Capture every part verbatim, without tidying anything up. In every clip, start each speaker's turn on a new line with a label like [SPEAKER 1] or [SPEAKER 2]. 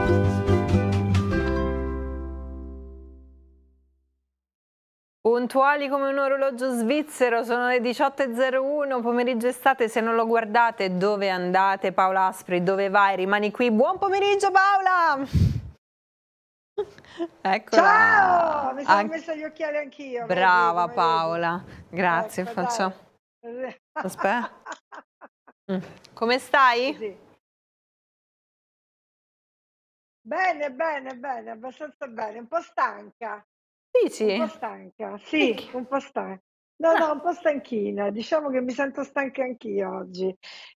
[SPEAKER 1] Puntuali come un orologio svizzero, sono le diciotto e zero uno, pomeriggio estate, se non lo guardate dove andate? Paola Aspri, dove vai? Rimani qui, buon pomeriggio Paola! Eccola!
[SPEAKER 2] Ciao! Mi sono
[SPEAKER 1] An
[SPEAKER 2] messa gli occhiali anch'io, vedi,
[SPEAKER 1] Brava
[SPEAKER 2] come vedi?
[SPEAKER 1] Paola, grazie,
[SPEAKER 2] Ecco,
[SPEAKER 1] faccio
[SPEAKER 2] dai.
[SPEAKER 1] aspe mh. Come stai?
[SPEAKER 2] Così. Bene, bene, bene, abbastanza bene, un po' stanca. Un po'
[SPEAKER 1] Dici?
[SPEAKER 2] stanca,
[SPEAKER 1] Perché?
[SPEAKER 2] sì, un po' stanca. No, no,
[SPEAKER 1] Ah.
[SPEAKER 2] un po' stanchina, diciamo che mi sento stanca anch'io oggi.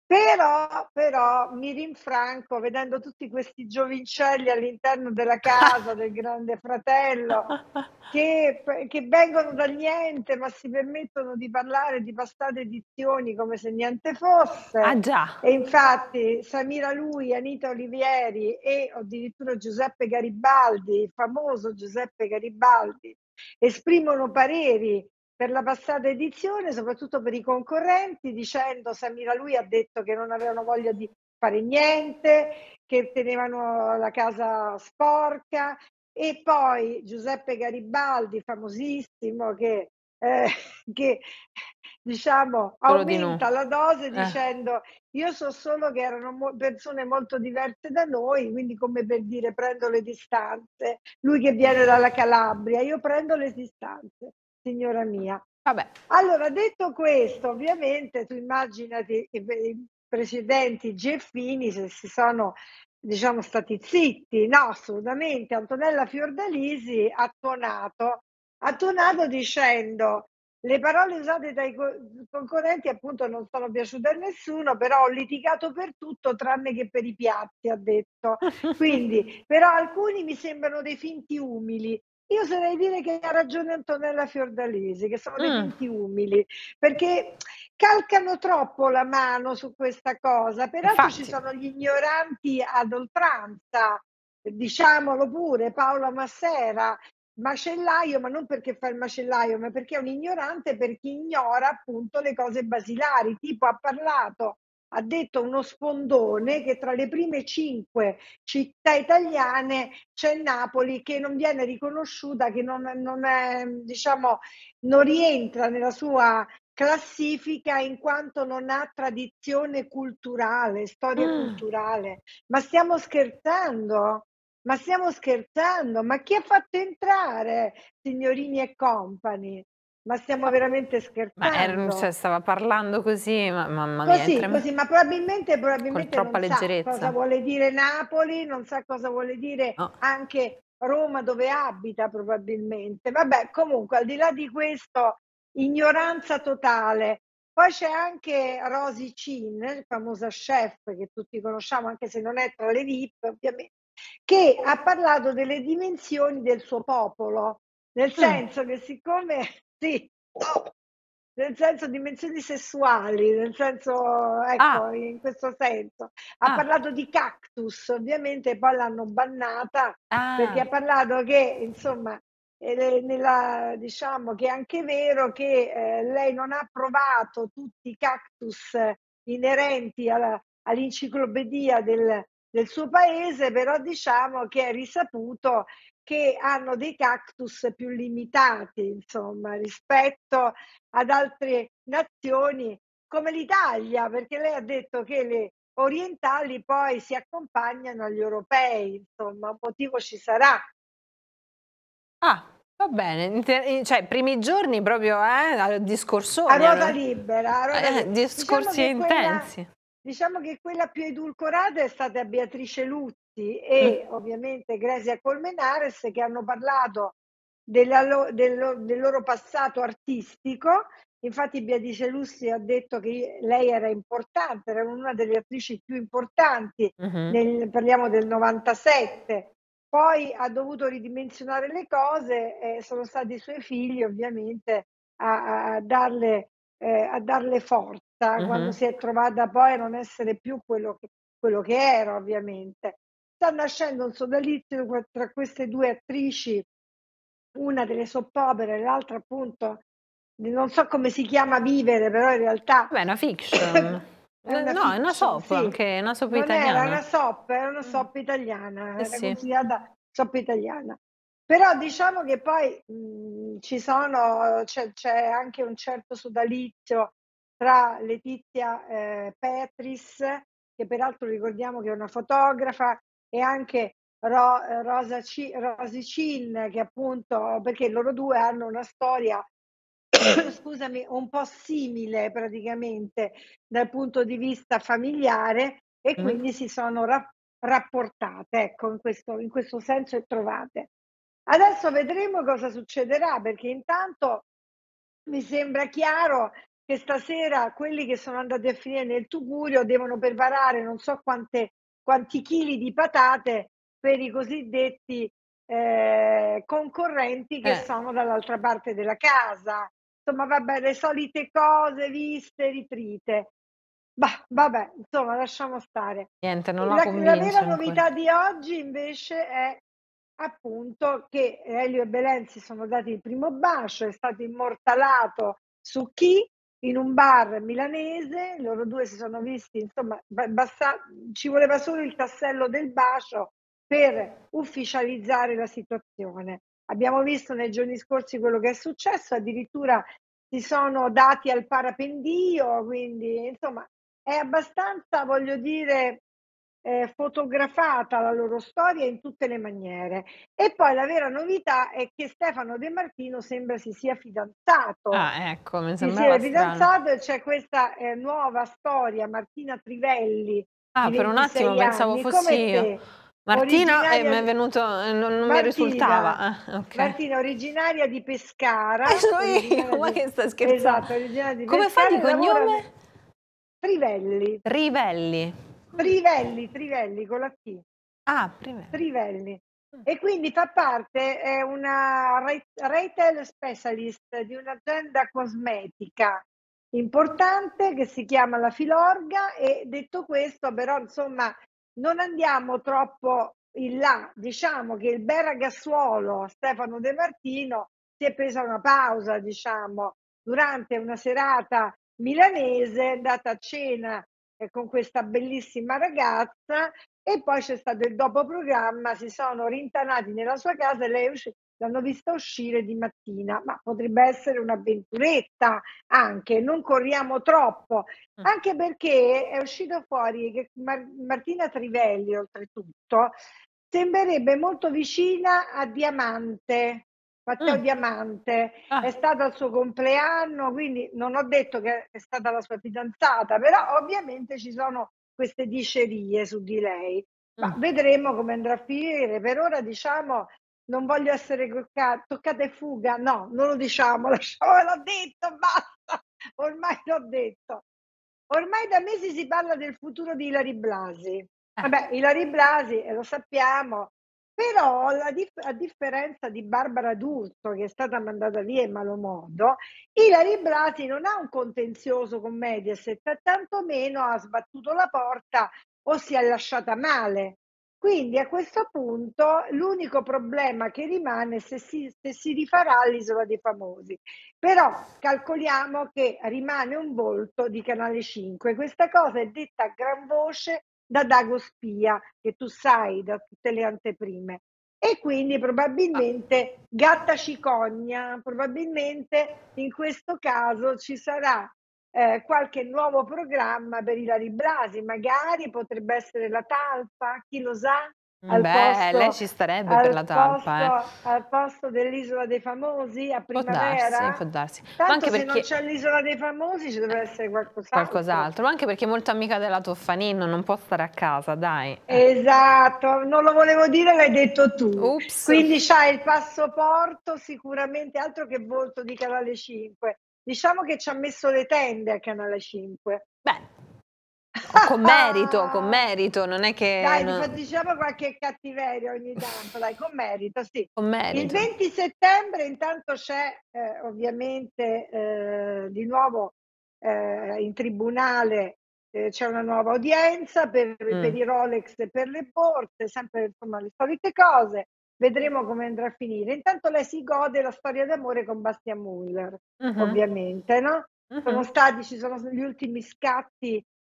[SPEAKER 2] Però però mi rinfranco vedendo tutti questi giovincelli all'interno della casa del Grande Fratello che p che vengono dal niente, ma si permettono di parlare di passate edizioni come se niente
[SPEAKER 1] Ah
[SPEAKER 2] fosse.
[SPEAKER 1] già.
[SPEAKER 2] E infatti Samira Lui, Anita Olivieri e addirittura Giuseppe Garibaldi, il famoso Giuseppe Garibaldi, esprimono pareri per la passata edizione, soprattutto per i concorrenti, dicendo Samira Lui ha detto che non avevano voglia di fare niente, che tenevano la casa sporca, e poi Giuseppe Garibaldi, famosissimo, che, eh, che diciamo
[SPEAKER 1] Solo di no.
[SPEAKER 2] aumenta la dose
[SPEAKER 1] Eh.
[SPEAKER 2] dicendo io so solo che erano mo persone molto diverse da noi, quindi come per dire prendo le distanze. Lui che viene dalla Calabria, io prendo le distanze, signora mia.
[SPEAKER 1] Vabbè.
[SPEAKER 2] Allora, detto questo, ovviamente tu immaginati i pe i precedenti Geffini se si sono, diciamo, stati zitti. No, assolutamente. Antonella Fiordalisi ha tuonato, ha tuonato dicendo: "Le parole usate dai co concorrenti appunto non sono piaciute a nessuno, però ho litigato per tutto tranne che per i piatti", ha detto. Quindi, però alcuni mi sembrano dei finti umili. Io oserei dire che ha ragione Antonella Fiordalisi, che sono dei
[SPEAKER 1] Mh.
[SPEAKER 2] finti umili, perché calcano troppo la mano su questa cosa. Peraltro ci
[SPEAKER 1] Infatti.
[SPEAKER 2] sono gli ignoranti ad oltranza, diciamolo pure, Paolo Massera, macellaio, ma non perché fa il macellaio, ma perché è un ignorante per chi ignora appunto le cose basilari. Tipo ha parlato ha detto uno sfondone che tra le prime cinque città italiane c'è Napoli che non viene riconosciuta, che non non è diciamo, non rientra nella sua classifica in quanto non ha tradizione culturale, storia
[SPEAKER 1] Mh.
[SPEAKER 2] culturale. Ma stiamo scherzando? Ma stiamo scherzando? Ma chi ha fatto entrare Signorini e company? Ma stiamo
[SPEAKER 1] Vabbè.
[SPEAKER 2] veramente
[SPEAKER 1] Ma er cioè
[SPEAKER 2] scherzando?
[SPEAKER 1] stava parlando così, ma mamma mia,
[SPEAKER 2] Così,
[SPEAKER 1] entra
[SPEAKER 2] così, ma probabilmente
[SPEAKER 1] con
[SPEAKER 2] probabilmente
[SPEAKER 1] troppa
[SPEAKER 2] non sa cosa
[SPEAKER 1] leggerezza.
[SPEAKER 2] vuole dire Napoli, non sa cosa vuole dire
[SPEAKER 1] No.
[SPEAKER 2] anche Roma dove abita probabilmente. Vabbè, comunque al di là di questo, ignoranza totale. Poi c'è anche Rosy Chin, famosa chef che tutti conosciamo, anche se non è tra le V I P ovviame che ha parlato delle dimensioni del suo popolo, nel
[SPEAKER 1] Mh.
[SPEAKER 2] senso che siccome sì, nel senso dimensioni sessuali, nel senso
[SPEAKER 1] Ah.
[SPEAKER 2] ecco, in questo senso. Ha
[SPEAKER 1] Ah.
[SPEAKER 2] parlato di cactus, ovviamente poi l'hanno bannata perché
[SPEAKER 1] Ah.
[SPEAKER 2] ha parlato che insomma, ehm, nella diciamo che è anche vero che, ehm, lei non ha provato tutti i cactus inerenti alla all'enciclopedia del del suo paese, però diciamo che è risaputo che hanno dei cactus più limitati, insomma, rispetto ad altre nazioni come l'Italia, perché lei ha detto che le orientali poi si accompagnano agli europei, insomma, un motivo ci sarà.
[SPEAKER 1] Ah, va bene, inte i cioè primi giorni proprio, eh,
[SPEAKER 2] A
[SPEAKER 1] discorsoni,
[SPEAKER 2] ruota
[SPEAKER 1] allo
[SPEAKER 2] libera, a ruota
[SPEAKER 1] eh,
[SPEAKER 2] li diciamo
[SPEAKER 1] discorsi
[SPEAKER 2] che quella
[SPEAKER 1] intensi.
[SPEAKER 2] diciamo che quella più edulcorata è stata Beatrice Luzzi
[SPEAKER 1] Mh.
[SPEAKER 2] e ovviamente Gresia Colmenares che hanno parlato della lo del lo del loro passato artistico. Infatti Beatrice Luzzi ha detto che lei era importante, era una delle attrici più importanti
[SPEAKER 1] Mh-mh.
[SPEAKER 2] nel parliamo del novantasette. Poi ha dovuto ridimensionare le cose e sono stati i suoi figli ovviamente a a a darle ehm, a darle forza quando
[SPEAKER 1] Mh-mh.
[SPEAKER 2] si è trovata poi a non essere più quello che quello che era ovviamente. Sta nascendo un sodalizio qua tra queste due attrici, una delle soap opera e l'altra appunto di non so come si chiama Vivere, però in realtà
[SPEAKER 1] Beh, è una fiction.
[SPEAKER 2] È
[SPEAKER 1] N
[SPEAKER 2] una
[SPEAKER 1] no, è una
[SPEAKER 2] fiction,
[SPEAKER 1] soap,
[SPEAKER 2] sì.
[SPEAKER 1] anche una soap
[SPEAKER 2] Non era una
[SPEAKER 1] italiana.
[SPEAKER 2] soap, era una
[SPEAKER 1] Mh.
[SPEAKER 2] soap italiana,
[SPEAKER 1] Sì,
[SPEAKER 2] era
[SPEAKER 1] sì.
[SPEAKER 2] considerata soap italiana. Però diciamo che poi, mhmm, ci sono c'è c'è anche un certo sodalizio tra Letizia, ehm, Petris, che peraltro ricordiamo che è una fotografa, e anche Ro ehm, Rosa Ci Rosy Chin, che appunto perché loro due hanno una storia scusami, un po' simile praticamente dal punto di vista familiare, e
[SPEAKER 1] Mh.
[SPEAKER 2] quindi si sono ra rapportate, ecco, in questo in questo senso e trovate. Adesso vedremo cosa succederà, perché intanto mi sembra chiaro che stasera quelli che sono andati a finire nel tugurio devono preparare non so quante quanti chili di patate per i cosiddetti, ehm, concorrenti che
[SPEAKER 1] Eh.
[SPEAKER 2] sono dall'altra parte della casa. Insomma vabbè, le solite cose viste, ritrite. Bah, vabbè, insomma lasciamo stare.
[SPEAKER 1] Niente, non la
[SPEAKER 2] La la vera
[SPEAKER 1] convince ancora.
[SPEAKER 2] novità di oggi invece è appunto che Elio e Belen si sono dati il primo bacio, è stato immortalato su Chi, in un bar milanese, loro due si sono visti, insomma, ba basta ci voleva solo il tassello del bacio per ufficializzare la situazione. Abbiamo visto nei giorni scorsi quello che è successo, addirittura si sono dati al parapendio, quindi insomma è abbastanza, voglio dire, ehm, fotografata la loro storia in tutte le maniere. E poi la vera novità è che Stefano De Martino sembra si sia fidanzato.
[SPEAKER 1] Ah, ecco, mi
[SPEAKER 2] Si sia
[SPEAKER 1] sembrava strano.
[SPEAKER 2] fidanzato e c'è questa, ehm, nuova storia, Martina Trivelli
[SPEAKER 1] Ah,
[SPEAKER 2] di
[SPEAKER 1] per un attimo
[SPEAKER 2] ventisei
[SPEAKER 1] pensavo
[SPEAKER 2] anni,
[SPEAKER 1] fossi
[SPEAKER 2] come
[SPEAKER 1] io.
[SPEAKER 2] te,
[SPEAKER 1] Martina e
[SPEAKER 2] originaria
[SPEAKER 1] m'è
[SPEAKER 2] di
[SPEAKER 1] venuto ehm, non non mi risultava.
[SPEAKER 2] Martina,
[SPEAKER 1] Ah, okay.
[SPEAKER 2] Martina originaria di
[SPEAKER 1] Eh,
[SPEAKER 2] Pescara,
[SPEAKER 1] sono io,
[SPEAKER 2] originaria
[SPEAKER 1] ma
[SPEAKER 2] di
[SPEAKER 1] che stai scherza
[SPEAKER 2] esatto, originaria di
[SPEAKER 1] come fa
[SPEAKER 2] Pescara
[SPEAKER 1] di
[SPEAKER 2] e lavora ne
[SPEAKER 1] cognome?
[SPEAKER 2] Trivelli,
[SPEAKER 1] Rivelli. Mh.
[SPEAKER 2] Trivelli, Trivelli con la T.
[SPEAKER 1] Ah, Privelli.
[SPEAKER 2] Trivelli.
[SPEAKER 1] Mh.
[SPEAKER 2] E quindi fa parte, è una re retail specialist di un'azienda cosmetica importante che si chiama La Filorga, e detto questo però insomma non andiamo troppo in là, diciamo che il bel ragazzuolo Stefano De Martino si è presa una pausa, diciamo, durante una serata milanese, è andata a cena, ehm, con questa bellissima ragazza, e poi c'è stato il dopo programma, si sono rintanati nella sua casa e lei è usci l'hanno vista uscire di mattina, ma potrebbe essere un'avventuretta anche, non corriamo troppo,
[SPEAKER 1] Mh.
[SPEAKER 2] anche perché è uscito fuori che Mar Martina Trivelli oltretutto sembrerebbe molto vicina a Diamante, Matteo
[SPEAKER 1] Mh.
[SPEAKER 2] Diamante. È
[SPEAKER 1] Ah.
[SPEAKER 2] stato al suo compleanno, quindi non ho detto che è stata la sua fidanzata, però ovviamente ci sono queste dicerie su di lei. Ma
[SPEAKER 1] Mh.
[SPEAKER 2] vedremo come andrà a finire. Per ora diciamo, non voglio essere cocca toccata e fuga, no, non lo diciamo, lasciamo l'ho detto, basta, ormai l'ho detto. Ormai da mesi si parla del futuro di Ilary Blasi.
[SPEAKER 1] Eh.
[SPEAKER 2] Vabbè, Ilary Blasi, e lo sappiamo, però la dif a differenza di Barbara D'Urso, che è stata mandata via in malo modo, Ilary Blasi non ha un contenzioso con Mediaset, tantomeno ha sbattuto la porta o si è lasciata male. Quindi a questo punto l'unico problema che rimane è se si se si rifarà l'Isola dei Famosi. Però calcoliamo che rimane un volto di Canale cinque. Questa cosa è detta a gran voce da Dago Spia, che tu sai da tutte le anteprime. E quindi
[SPEAKER 1] Ah.
[SPEAKER 2] probabilmente gatta cicogna, probabilmente in questo caso ci sarà, ehm, qualche nuovo programma per Ilary Blasi, magari potrebbe essere La Talpa, chi lo sa?
[SPEAKER 1] Mh,
[SPEAKER 2] Al
[SPEAKER 1] beh, lei
[SPEAKER 2] posto
[SPEAKER 1] ci starebbe per la
[SPEAKER 2] al
[SPEAKER 1] talpa, eh.
[SPEAKER 2] posto al posto dell'Isola dei Famosi a
[SPEAKER 1] Può darsi,
[SPEAKER 2] primavera?
[SPEAKER 1] può darsi. Ma
[SPEAKER 2] Tanto
[SPEAKER 1] anche
[SPEAKER 2] se non
[SPEAKER 1] perché
[SPEAKER 2] c'è l'Isola dei Famosi ci
[SPEAKER 1] eh,
[SPEAKER 2] dovrà essere qualcos'altro.
[SPEAKER 1] qualcos'altro, ma anche perché è molto amica della Toffanin, non può stare a casa, dai. Eh.
[SPEAKER 2] Esatto, non lo volevo dire, l'hai detto tu.
[SPEAKER 1] Ups.
[SPEAKER 2] Quindi c'hai il passaporto sicuramente, altro che volto di Canale cinque. Diciamo che ci ha messo le tende a Canale cinque.
[SPEAKER 1] Beh, co con merito, con merito, non è che
[SPEAKER 2] Dai, di fa
[SPEAKER 1] no
[SPEAKER 2] diciamo qualche cattiveria ogni tanto, dai, con merito, sì.
[SPEAKER 1] con
[SPEAKER 2] Il
[SPEAKER 1] merito.
[SPEAKER 2] venti settembre intanto c'è, ehm, ovviamente, ehm, di nuovo, ehm, in tribunale, ehm, c'è una nuova udienza per per
[SPEAKER 1] Mh.
[SPEAKER 2] i Rolex e per le borse, sempre insomma le solite cose. Vedremo come andrà a finire. Intanto lei si gode la storia d'amore con Bastian Müller,
[SPEAKER 1] Mh-mh.
[SPEAKER 2] ovviamente, no, sono
[SPEAKER 1] Mh-mh.
[SPEAKER 2] stati ci sono s gli ultimi scatti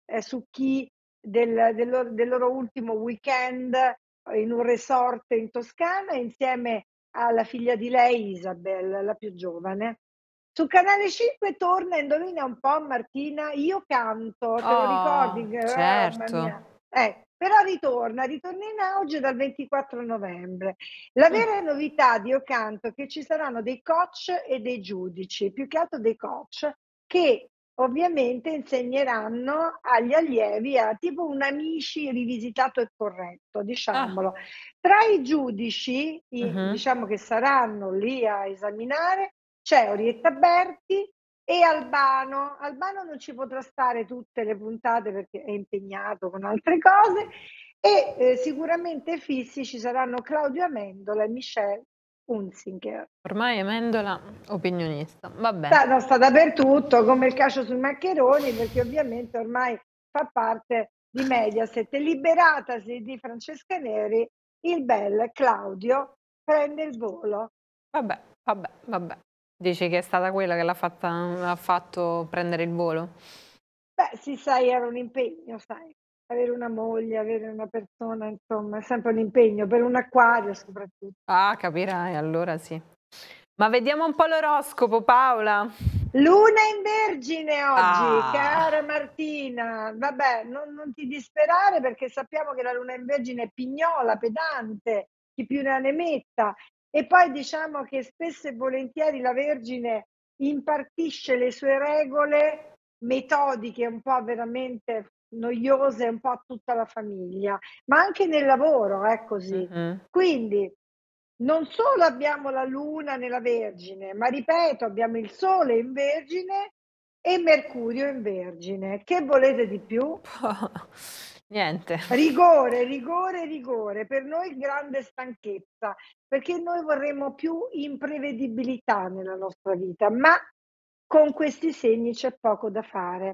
[SPEAKER 2] ehm, succhi del del loro del loro ultimo weekend in un resort in Toscana insieme alla figlia di lei Isabel, la più giovane. Su Canale cinque torna, indovina un po' Martina, Io canto, te lo ricordi?
[SPEAKER 1] Oh,
[SPEAKER 2] Che oh, mamma mia.
[SPEAKER 1] certo.
[SPEAKER 2] Eh, però ritorna, ritorna in auge dal ventiquattro novembre. La
[SPEAKER 1] Mh.
[SPEAKER 2] vera novità di Io canto è che ci saranno dei coach e dei giudici, più che altro dei coach, che ovviamente insegneranno agli allievi a tipo un Amici rivisitato e corretto,
[SPEAKER 1] Ah.
[SPEAKER 2] diciamolo. Tra i giudici, i
[SPEAKER 1] Mh-mh.
[SPEAKER 2] diciamo che saranno lì a esaminare, c'è Orietta Berti e Albano. Albano non ci potrà stare tutte le puntate perché è impegnato con altre cose e, ehm, sicuramente fissi ci saranno Claudio Amendola e Michelle Hunziker.
[SPEAKER 1] Ormai Amendola opinionista. Vabbè.
[SPEAKER 2] Sta no, sta dappertutto, come il cacio sui maccheroni, perché ovviamente ormai fa parte di Mediaset. Liberatasi di Francesca Neri, il bel Claudio prende il volo.
[SPEAKER 1] Vabbè, vabbè, vabbè. Dici che è stata quella che l'ha fatta l'ha fatto prendere il volo?
[SPEAKER 2] Beh, sì, sai, era un impegno, sai. Avere una moglie, avere una persona, insomma, è sempre un impegno, per un acquario soprattutto.
[SPEAKER 1] Ah, capirai, allora sì. Ma vediamo un po' l'oroscopo, Paola.
[SPEAKER 2] Luna in Vergine oggi, cara
[SPEAKER 1] Ah.
[SPEAKER 2] Martina. Vabbè, non non ti disperare perché sappiamo che la Luna in Vergine è pignola, pedante, chi più ne ha ne metta. E poi diciamo che spesso e volentieri la Vergine impartisce le sue regole metodiche un po' veramente noiose un po' a tutta la famiglia, ma anche nel lavoro è così.
[SPEAKER 1] Mh-mh.
[SPEAKER 2] Quindi non solo abbiamo la Luna nella Vergine, ma ripeto, abbiamo il Sole in Vergine e Mercurio in Vergine. Che volete di più?
[SPEAKER 1] Niente.
[SPEAKER 2] Rigore, rigore, rigore. Per noi grande stanchezza, perché noi vorremmo più imprevedibilità nella nostra vita, ma con questi segni c'è poco da fare.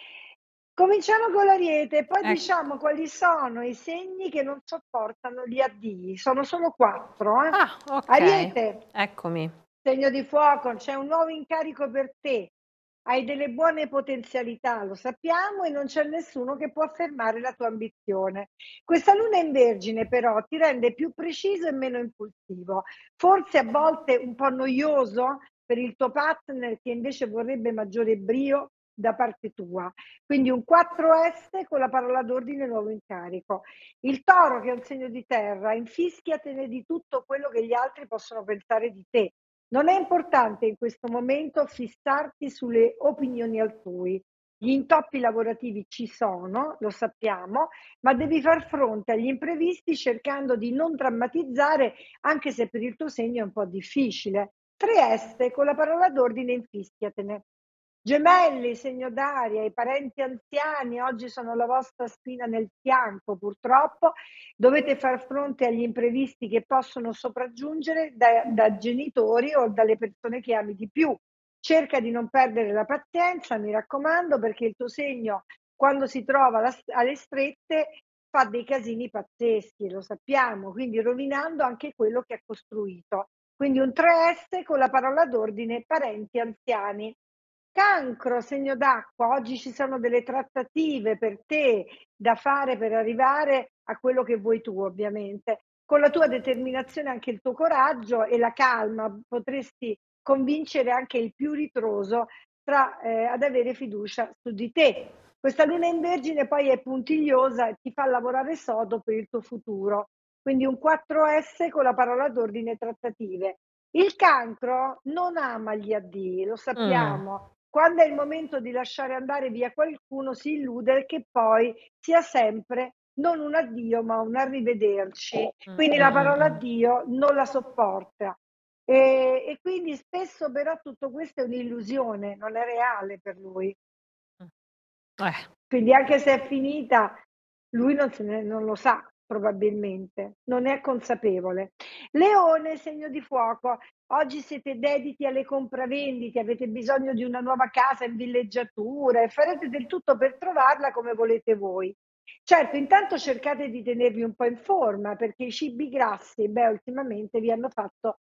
[SPEAKER 2] Cominciamo con l'Ariete, poi
[SPEAKER 1] Ecco.
[SPEAKER 2] diciamo quali sono i segni che non sopportano gli addii. Sono solo quattro, eh.
[SPEAKER 1] Ah, okay.
[SPEAKER 2] Ariete,
[SPEAKER 1] Eccomi.
[SPEAKER 2] segno di fuoco, c'è un nuovo incarico per te. Hai delle buone potenzialità, lo sappiamo, e non c'è nessuno che può fermare la tua ambizione. Questa luna in Vergine però ti rende più preciso e meno impulsivo, forse a volte un po' noioso per il tuo partner che invece vorrebbe maggiore brio da parte tua. Quindi un quattro S con la parola d'ordine nuovo incarico. Il Toro, che è un segno di terra, infischiatene di tutto quello che gli altri possono pensare di te. Non è importante in questo momento fissarti sulle opinioni altrui. Gli intoppi lavorativi ci sono, lo sappiamo, ma devi far fronte agli imprevisti cercando di non drammatizzare, anche se per il tuo segno è un po' difficile. tre S con la parola d'ordine infischiatene. Gemelli, segno d'aria, i parenti anziani oggi sono la vostra spina nel fianco, purtroppo dovete far fronte agli imprevisti che possono sopraggiungere da, da genitori o dalle persone che ami di più. Cerca di non perdere la pazienza, mi raccomando, perché il tuo segno, quando si trova alla- alle strette, fa dei casini pazzeschi, lo sappiamo, quindi rovinando anche quello che ha costruito. Quindi un tre S con la parola d'ordine parenti anziani. Cancro, segno d'acqua, oggi ci sono delle trattative per te da fare per arrivare a quello che vuoi tu, ovviamente. Con la tua determinazione e anche il tuo coraggio e la calma potresti convincere anche il più ritroso tra, eh, ad avere fiducia su di te. Questa luna in Vergine poi è puntigliosa e ti fa lavorare sodo per il tuo futuro. Quindi un quattro S con la parola d'ordine trattative. Il cancro non ama gli addii, lo
[SPEAKER 1] Mh.
[SPEAKER 2] sappiamo. Quando è il momento di lasciare andare via qualcuno si illude che poi sia sempre non un addio ma un arrivederci.
[SPEAKER 1] Mh,
[SPEAKER 2] Quindi
[SPEAKER 1] mh,
[SPEAKER 2] la
[SPEAKER 1] mh,
[SPEAKER 2] parola
[SPEAKER 1] mh.
[SPEAKER 2] addio non la sopporta. E, e quindi spesso però tutto questo è un'illusione, non è reale per lui.
[SPEAKER 1] Mh. Eh.
[SPEAKER 2] Quindi anche se è finita, lui non se ne non lo sa probabilmente, non è consapevole. Leone, segno di fuoco, oggi siete dediti alle compravendite, avete bisogno di una nuova casa in villeggiatura e farete del tutto per trovarla come volete voi. Certo, intanto cercate di tenervi un po' in forma perché i cibi grassi, beh, ultimamente vi hanno fatto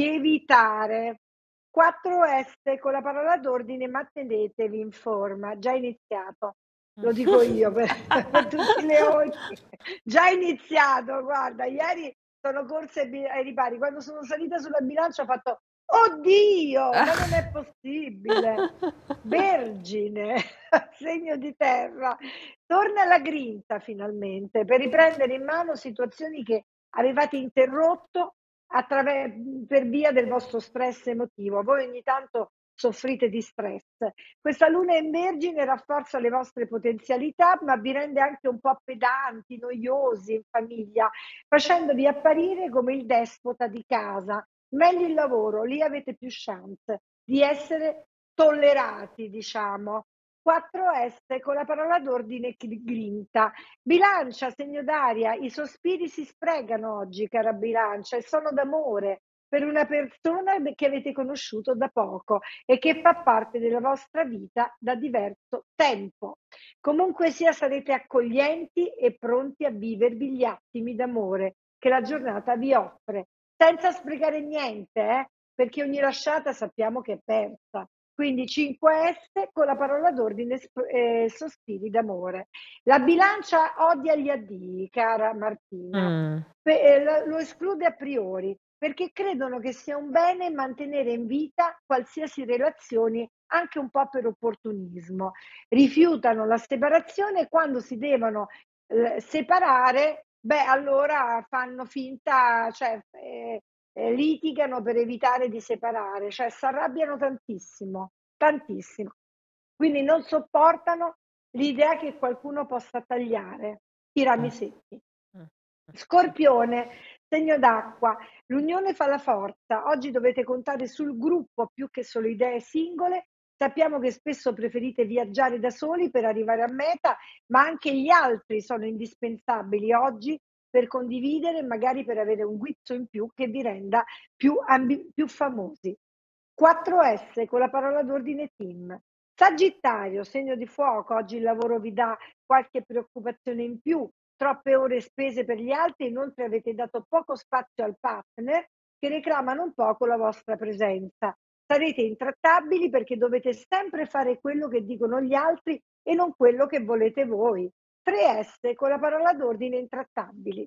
[SPEAKER 2] lievitare. quattro S con la parola d'ordine, ma tenetevi in forma, già iniziato. lo dico io per per tutti i leoni. Già iniziato, guarda, ieri sono corsa ai bi ai ripari. Quando sono salita sulla bilancia ho fatto: "Oddio, ma non è possibile!" Vergine, segno di terra. Torna la grinta finalmente, per riprendere in mano situazioni che avevate interrotto attrave mhmm, per via del vostro stress emotivo. Voi ogni tanto soffrite di stress. Questa luna in Vergine rafforza le vostre potenzialità, ma vi rende anche un po' pedanti, noiosi in famiglia, facendovi apparire come il despota di casa. Meglio il lavoro, lì avete più chance di essere tollerati, diciamo. quattro S con la parola d'ordine chi- grinta. Bilancia, segno d'aria, i sospiri si sprecano oggi, cara Bilancia, e sono d'amore per una persona che avete conosciuto da poco e che fa parte della vostra vita da diverso tempo. Comunque sia, sarete accoglienti e pronti a vivervi gli attimi d'amore che la giornata vi offre, senza sprecare niente, eh? Perché ogni lasciata sappiamo che è persa. Quindi cinque S con la parola d'ordine sp- eh, sospiri d'amore. La bilancia odia gli addii, cara Martina,
[SPEAKER 1] Mh.
[SPEAKER 2] Pe- eh, lo lo esclude a priori perché credono che sia un bene mantenere in vita qualsiasi relazione, anche un po' per opportunismo. Rifiutano la separazione e quando si devono eh, separare, beh, allora fanno finta, cioè eh, eh, litigano per evitare di separare, cioè si arrabbiano tantissimo, tantissimo. Quindi non sopportano l'idea che qualcuno possa tagliare i rami
[SPEAKER 1] Mh.
[SPEAKER 2] secchi.
[SPEAKER 1] Mh.
[SPEAKER 2] Scorpione, segno d'acqua, l'unione fa la forza. Oggi dovete contare sul gruppo più che sulle idee singole. Sappiamo che spesso preferite viaggiare da soli per arrivare a meta, ma anche gli altri sono indispensabili oggi per condividere e magari per avere un guizzo in più che vi renda più, ambi- più famosi. quattro S con la parola d'ordine team. Sagittario, segno di fuoco, oggi il lavoro vi dà qualche preoccupazione in più, troppe ore spese per gli altri, inoltre avete dato poco spazio al partner che reclama non poco la vostra presenza. Sarete intrattabili perché dovete sempre fare quello che dicono gli altri e non quello che volete voi. tre S con la parola d'ordine intrattabili.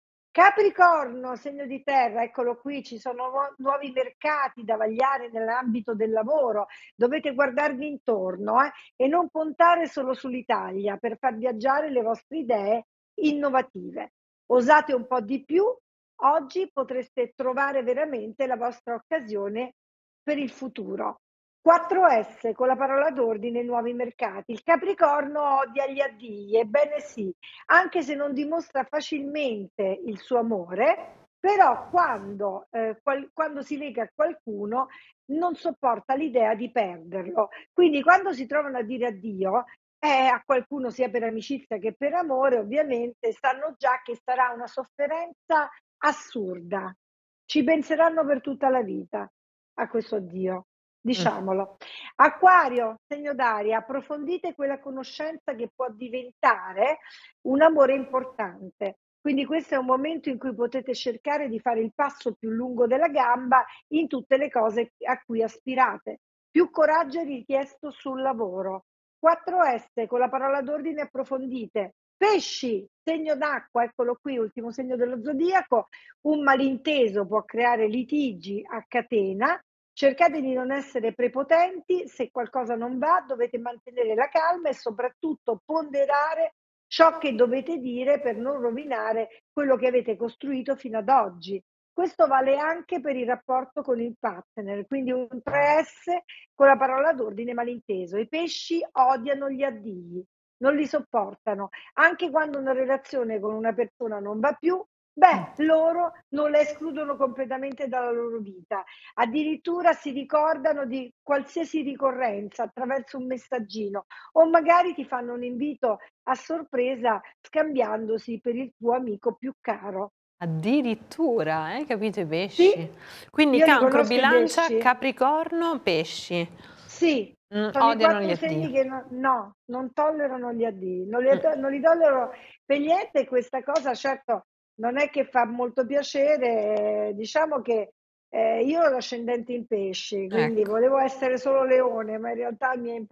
[SPEAKER 2] Capricorno, segno di terra, eccolo qui, ci sono nuo- nuovi mercati da vagliare nell'ambito del lavoro, dovete guardarvi intorno eh, e non puntare solo sull'Italia per far viaggiare le vostre idee innovative. Osate un po' di più, oggi potreste trovare veramente la vostra occasione per il futuro. quattro S con la parola d'ordine nuovi mercati. Il Capricorno odia gli addii, ebbene sì, anche se non dimostra facilmente il suo amore, però quando, eh, qual- quando si lega a qualcuno non sopporta l'idea di perderlo. Quindi quando si trovano a dire addio eh, a qualcuno sia per amicizia che per amore, ovviamente sanno già che sarà una sofferenza assurda. Ci penseranno per tutta la vita a questo addio,
[SPEAKER 1] Mh.
[SPEAKER 2] diciamolo. Acquario, segno d'aria, approfondite quella conoscenza che può diventare un amore importante. Quindi questo è un momento in cui potete cercare di fare il passo più lungo della gamba in tutte le cose a cui aspirate. Più coraggio è richiesto sul lavoro. quattro S con la parola d'ordine approfondite. Pesci, segno d'acqua, eccolo qui, ultimo segno dello zodiaco. Un malinteso può creare litigi a catena. Cercate di non essere prepotenti, se qualcosa non va dovete mantenere la calma e soprattutto ponderare ciò che dovete dire per non rovinare quello che avete costruito fino ad oggi. Questo vale anche per il rapporto con il partner, quindi un tre S con la parola d'ordine malinteso. I pesci odiano gli addii, non li sopportano. Anche quando una relazione con una persona non va più, beh, loro non la escludono completamente dalla loro vita. Addirittura si ricordano di qualsiasi ricorrenza attraverso un messaggino o magari ti fanno un invito a sorpresa scambiandosi per il tuo amico più caro.
[SPEAKER 1] Addirittura, hai capito i
[SPEAKER 2] Sì,
[SPEAKER 1] pesci. Quindi
[SPEAKER 2] io li
[SPEAKER 1] Cancro,
[SPEAKER 2] conosco i
[SPEAKER 1] Bilancia,
[SPEAKER 2] pesci.
[SPEAKER 1] Capricorno, Pesci.
[SPEAKER 2] Sì,
[SPEAKER 1] Mh,
[SPEAKER 2] sono i
[SPEAKER 1] odiano gli
[SPEAKER 2] quattro
[SPEAKER 1] addii.
[SPEAKER 2] segni che no no, non tollerano gli addii, non li
[SPEAKER 1] Mh.
[SPEAKER 2] to non li tollerano per niente e questa cosa certo non è che fa molto piacere, ehm, diciamo che, ehm, io ho l'ascendente in pesci, quindi
[SPEAKER 1] Ecco.
[SPEAKER 2] volevo essere solo leone, ma in realtà mi è impos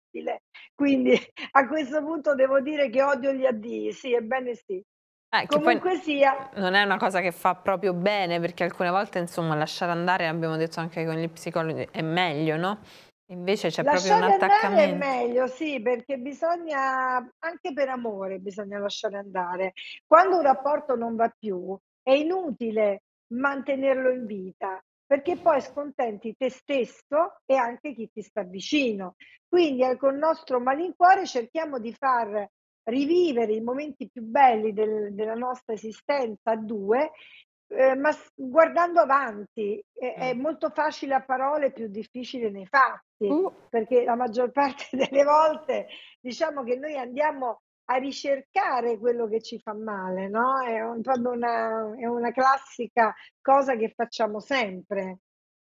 [SPEAKER 2] possibile. Quindi a questo punto devo dire che odio gli addii, sì, ebbene sì.
[SPEAKER 1] Eh, che poi
[SPEAKER 2] Comunque sia,
[SPEAKER 1] non è una cosa che fa proprio bene, perché alcune volte, insomma, lasciare andare, abbiamo detto anche con gli psicologi, è meglio, no? Invece c'è proprio un
[SPEAKER 2] lasciare andare è
[SPEAKER 1] attaccamento.
[SPEAKER 2] meglio, sì, perché bisogna, anche per amore bisogna lasciare andare. Quando un rapporto non va più, è inutile mantenerlo in vita, perché poi scontenti te stesso e anche chi ti sta vicino. Quindi eh, col nostro malincuore cerchiamo di far rivivere i momenti più belli del- della nostra esistenza a due, eh, ma s- guardando avanti. È, è
[SPEAKER 1] Mm.
[SPEAKER 2] molto facile a parole, più difficile nei fatti,
[SPEAKER 1] Uh,
[SPEAKER 2] perché la maggior parte delle volte diciamo che noi andiamo a ricercare quello che ci fa male, no? È un proprio una, è una classica cosa che facciamo sempre.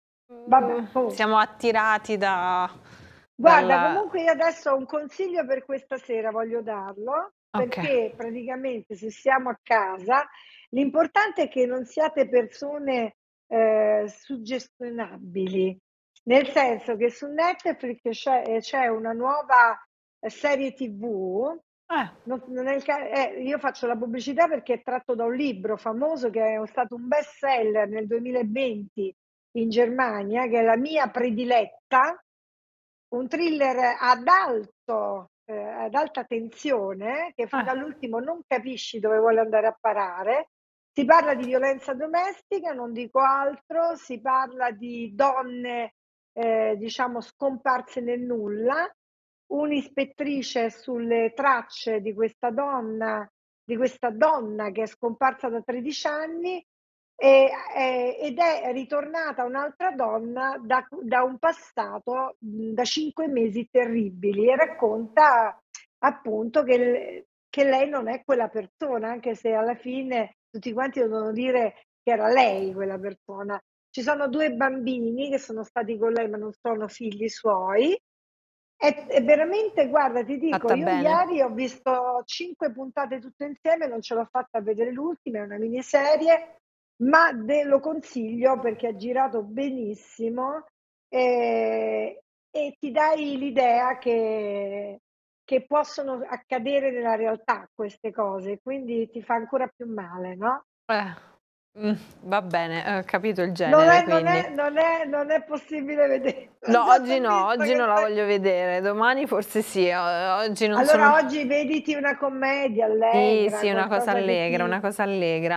[SPEAKER 2] Vabbè,
[SPEAKER 1] uh,
[SPEAKER 2] comunque.
[SPEAKER 1] siamo attirati da,
[SPEAKER 2] Guarda,
[SPEAKER 1] dalla...
[SPEAKER 2] comunque io adesso ho un consiglio per questa sera, voglio darlo,
[SPEAKER 1] Ok.
[SPEAKER 2] perché praticamente se siamo a casa, l'importante è che non siate persone eh, suggestionabili, nel senso che su Netflix c'è, eh, c'è una nuova eh, serie T V.
[SPEAKER 1] Eh,
[SPEAKER 2] Non, non è il ca- eh, io faccio la pubblicità perché è tratto da un libro famoso che è stato un best seller nel duemilaventi in Germania, che è la mia prediletta, un thriller ad alto, eh, ad alta tensione, che fin
[SPEAKER 1] eh.
[SPEAKER 2] dall'ultimo non capisci dove vuole andare a parare. Si parla di violenza domestica, non dico altro, si parla di donne, eh, diciamo, scomparse nel nulla. Un'ispettrice sulle tracce di questa donna, di questa donna che è scomparsa da tredici anni, e, eh, ed è ritornata un'altra donna da, da un passato, mh, da cinque mesi terribili, e racconta appunto che, che lei non è quella persona, anche se alla fine tutti quanti devono dire che era lei quella persona. Ci sono due bambini che sono stati con lei, ma non sono figli suoi. È, è veramente, guarda, ti dico,
[SPEAKER 1] Fatta
[SPEAKER 2] io
[SPEAKER 1] bene.
[SPEAKER 2] ieri ho visto cinque puntate tutte insieme, non ce l'ho fatta a vedere l'ultima, è una miniserie, ma de- lo consiglio perché è girato benissimo, eh, e ti dai l'idea che, che possono accadere nella realtà queste cose, quindi ti fa ancora più male, no?
[SPEAKER 1] Eh, mm, va bene, ho capito il
[SPEAKER 2] Non
[SPEAKER 1] genere,
[SPEAKER 2] è, non
[SPEAKER 1] quindi.
[SPEAKER 2] è, non è, non è possibile vedere. Non
[SPEAKER 1] No,
[SPEAKER 2] so se
[SPEAKER 1] oggi
[SPEAKER 2] hai
[SPEAKER 1] no,
[SPEAKER 2] visto
[SPEAKER 1] oggi
[SPEAKER 2] che
[SPEAKER 1] non la
[SPEAKER 2] poi...
[SPEAKER 1] voglio vedere, domani forse sì, o- oggi non sono...
[SPEAKER 2] Allora oggi vediti una commedia
[SPEAKER 1] Sì,
[SPEAKER 2] allegra,
[SPEAKER 1] sì, una cosa
[SPEAKER 2] qualcosa che
[SPEAKER 1] allegra,
[SPEAKER 2] ti...
[SPEAKER 1] una cosa allegra.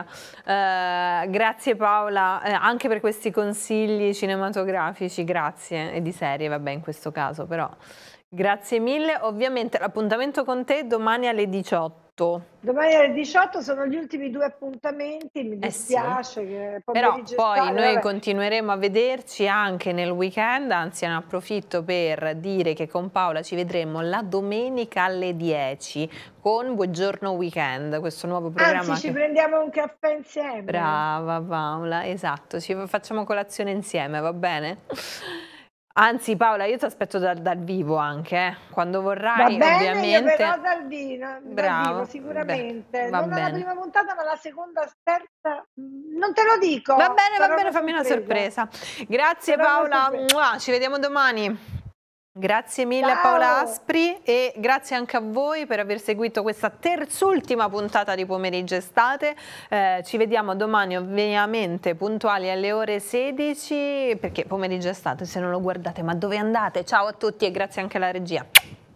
[SPEAKER 1] Eh, grazie Paola, eh, anche per questi consigli cinematografici, grazie, e di serie, vabbè, in questo caso, però. Grazie mille, ovviamente l'appuntamento con te domani alle diciotto.
[SPEAKER 2] Domani alle diciotto sono gli ultimi due appuntamenti, mi
[SPEAKER 1] Eh sì,
[SPEAKER 2] dispiace che
[SPEAKER 1] però
[SPEAKER 2] pomeriggio
[SPEAKER 1] poi
[SPEAKER 2] estate,
[SPEAKER 1] noi
[SPEAKER 2] vabbè.
[SPEAKER 1] continueremo a vederci anche nel weekend, anzi ne approfitto per dire che con Paola ci vedremo la domenica alle dieci con Buongiorno Weekend, questo nuovo
[SPEAKER 2] Anzi,
[SPEAKER 1] programma
[SPEAKER 2] ci
[SPEAKER 1] che...
[SPEAKER 2] prendiamo un caffè insieme.
[SPEAKER 1] Brava Paola, esatto, ci facciamo colazione insieme, va bene? Anzi Paola, io ti aspetto dal, dal vivo anche, eh. Quando
[SPEAKER 2] Va
[SPEAKER 1] vorrai
[SPEAKER 2] bene, io verrò
[SPEAKER 1] ovviamente.
[SPEAKER 2] dal, vino, dal vivo
[SPEAKER 1] Bravo, beh,
[SPEAKER 2] sicuramente.
[SPEAKER 1] va
[SPEAKER 2] Non alla
[SPEAKER 1] bene.
[SPEAKER 2] prima puntata, ma alla seconda, terza. mm, Non te lo
[SPEAKER 1] Va
[SPEAKER 2] dico,
[SPEAKER 1] bene, va
[SPEAKER 2] sarà
[SPEAKER 1] bene,
[SPEAKER 2] una
[SPEAKER 1] fammi una
[SPEAKER 2] sorpresa.
[SPEAKER 1] sorpresa. Grazie
[SPEAKER 2] Sarà una
[SPEAKER 1] Paola,
[SPEAKER 2] sorpresa.
[SPEAKER 1] mua, ci vediamo domani. Grazie mille a Paola
[SPEAKER 2] Ciao!
[SPEAKER 1] Aspri e grazie anche a voi per aver seguito questa terzultima puntata di Pomeriggio Estate. Eh, ci vediamo domani ovviamente puntuali alle ore sedici, perché Pomeriggio Estate se non lo guardate, ma dove andate? Ciao a tutti e grazie anche alla regia.